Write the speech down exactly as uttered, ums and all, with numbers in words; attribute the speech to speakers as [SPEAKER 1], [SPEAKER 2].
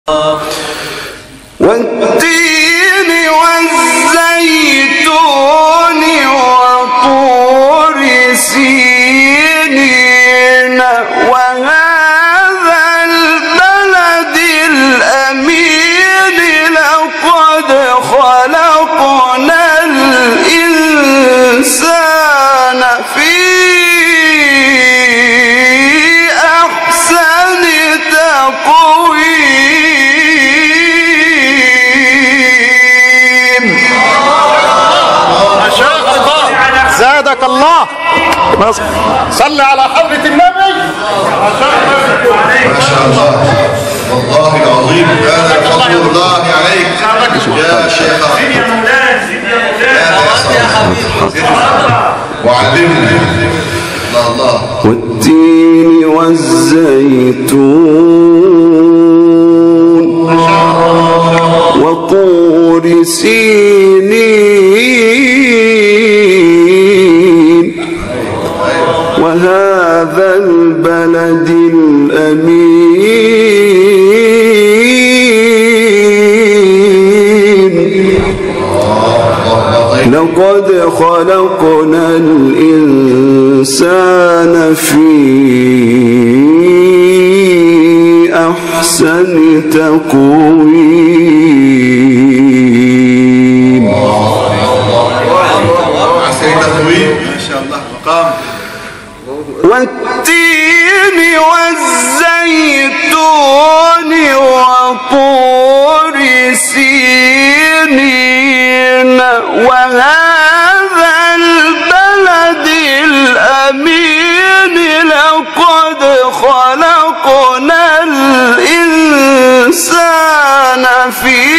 [SPEAKER 1] والتين والزيتون وطور سينين وهذا البلد الأمين لقد خلقنا الإنسان في أحسن تقويم.
[SPEAKER 2] ما شاء الله، زادك الله. صل على حضرة النبي. ما شاء
[SPEAKER 3] الله، والله العظيم هذا فضل الله عليك يا شيخ. وعلمنا الله الله.
[SPEAKER 1] والتين والزيتون وطور سينين وهذا البلد الأمين لقد خلقنا الإنسان في أحسن تقويم.
[SPEAKER 3] أحسن تقويم ما شاء الله. مقام
[SPEAKER 1] والتين والزيتون وطور سينين وهذا البلد الأمين لقد خلقنا الإنسان في